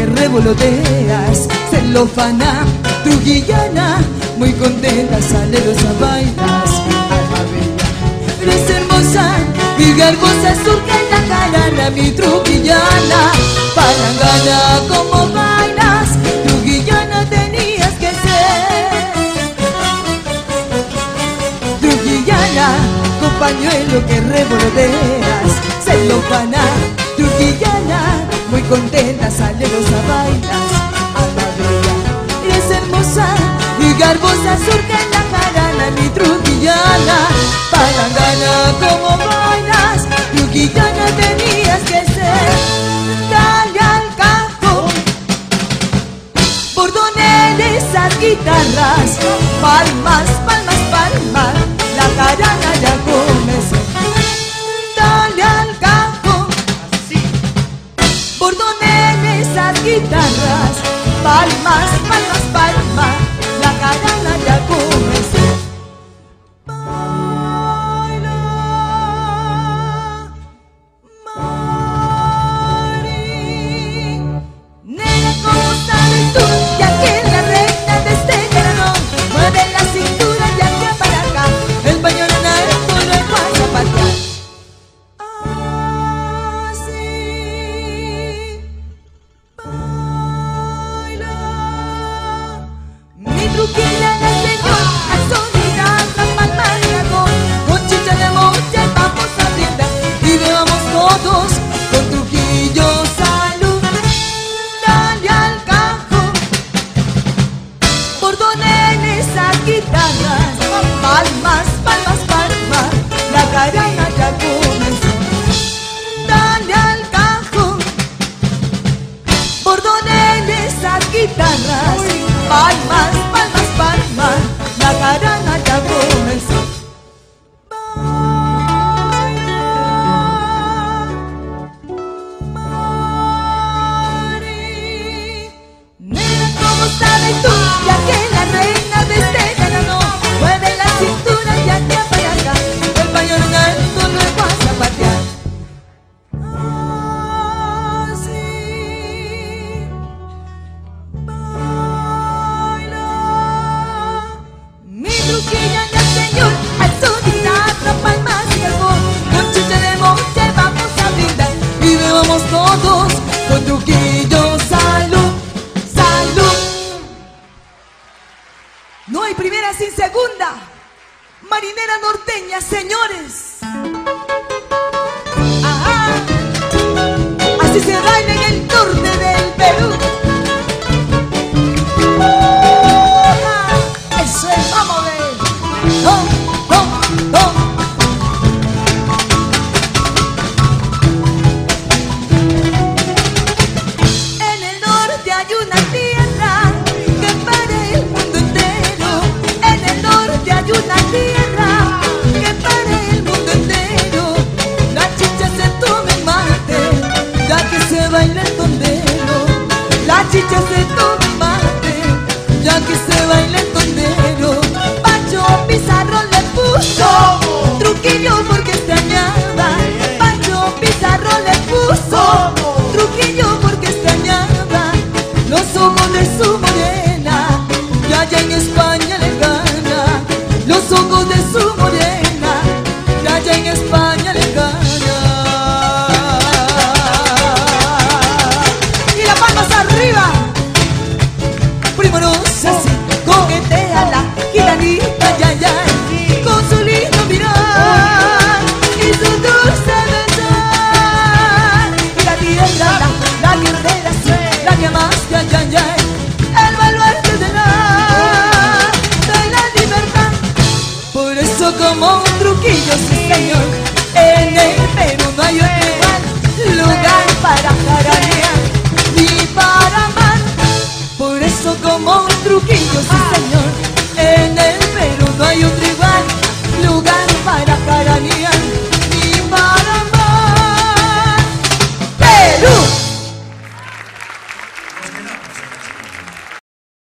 que revoloteas, celofana, trujillana, muy contenta saleros a bailas. Alma bella, eres hermosa, mi garbosa surca en la jarana, mi trujillana, palangana, como bailas, trujillana tenías que ser. Trujillana, con pañuelo que revoloteas, celofana, trujillana, muy contenta saleros a bailas. Alma bella, eres hermosa y garbosa surca en la jarana, mi trujillana, palangana, como bailas, trujillana tenías que ser. Dale al campo, bordoneles, esas guitarras, palmas, palmas, palmas, la jarana ya comenzó. Dale al campo, bordoneles, esas guitarras, palmas, palmas, palmas, la jarana ya comenzó. Baila, Mari, nena, ¿cómo sabes tú? Ya que la reina de este verano mueve la cintura de aquí para acá, el pañuelo en alto no hay más a patear. Así, baila, mi trujillana señor, al sonar la palma de dragón, con chicha de mocha vamos a brindar y bebamos todos con Trujillo salud. Dale al campo, bordoneles, esas guitarras, palmas, palmas, palmas, la jarana ya comenzó. Dale al campo, bordoneles, esas guitarras, palmas, palmas, palmas, la jarana ya comenzó. Mari, nena, ¿cómo sabes tú? Ya que la reina de este verano mueve la cintura de aquí para acá, el pañuelo en alto no es más a patear. Así, baila, mi trujillana señor, al sonar la palma de dragón, con chicha de monte vamos a brindar y bebamos todos con Trujillo salud, salud. No hay primera sin segunda, marinera norteña, señores. Ajá, así se baila en el norte del Perú. Ajá, eso es, vamos a ver. Tom, tom, tom. En el norte hay una tierra que para el mundo entero. En el norte hay una tierra que para el mundo entero. La chicha se toma el mate, ya que se baila el tondero. La chicha se toma el mate, ya que se baila el tondero. Pancho Pizarro le puso Trujillo porque extrañaba. Pancho Pizarro le puso Trujillo porque extrañaba los ojos de su morena, y allá en España le gana. Los ojos de su morena, y allá en España le gana. Y las palmas arriba, primorosa así, coquetea la gitanita, ya, ya, con su lindo mirar y su dulce besar. Y la tierra, la guerrera, sí, la que más, ya, ya, ya, el baluarte de la libertad. Por eso como un Trujillo, sí señor, en el Perú no hay otro igual lugar.